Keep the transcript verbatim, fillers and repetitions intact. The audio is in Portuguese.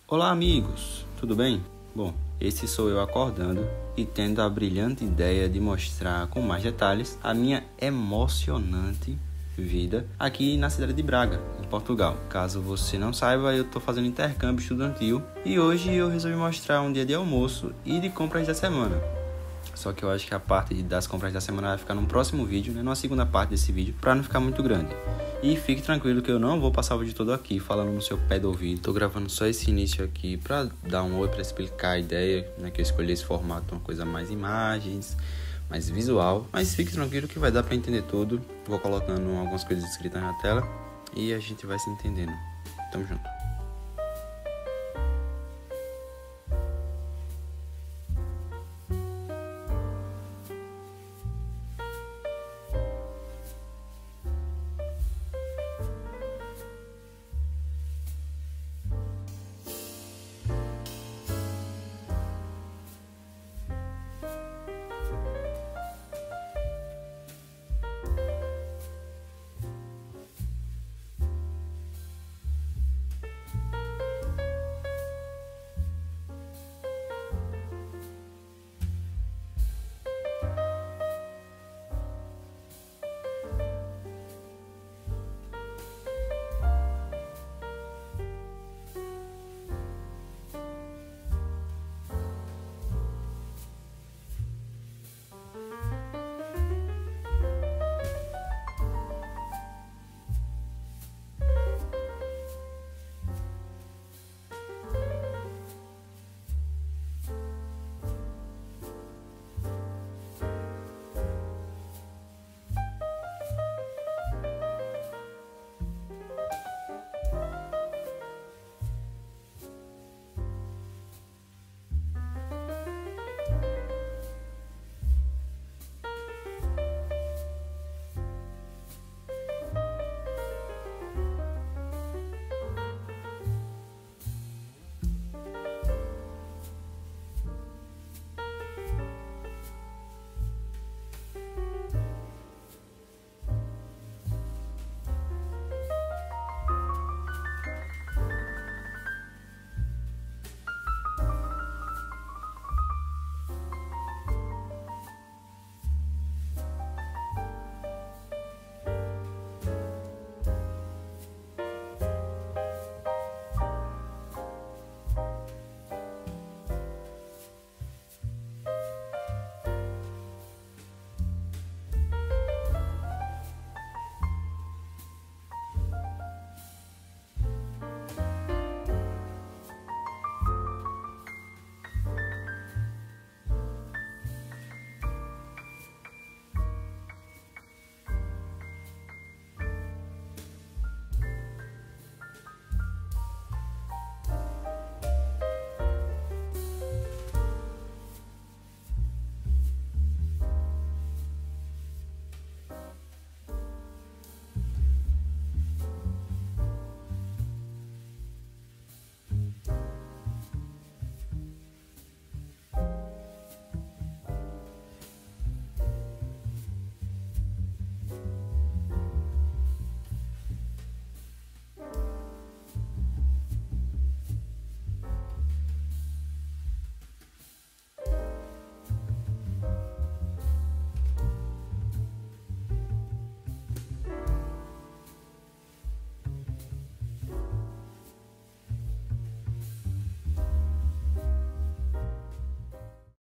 Olá amigos, tudo bem? Bom, esse sou eu acordando e tendo a brilhante ideia de mostrar com mais detalhes a minha emocionante vida aqui na cidade de Braga, em Portugal. Caso você não saiba, eu estou fazendo intercâmbio estudantil e hoje eu resolvi mostrar um dia de almoço e de compras da semana. Só que eu acho que a parte das compras da semana vai ficar no próximo vídeo, né? Numa segunda parte desse vídeo, para não ficar muito grande. E fique tranquilo que eu não vou passar o vídeo todo aqui, falando no seu pé do ouvido. Tô gravando só esse início aqui para dar um oi, para explicar a ideia, né? Que eu escolhi esse formato, uma coisa mais imagens, mais visual. Mas fique tranquilo que vai dar para entender tudo. Vou colocando algumas coisas escritas na tela e a gente vai se entendendo. Tamo junto.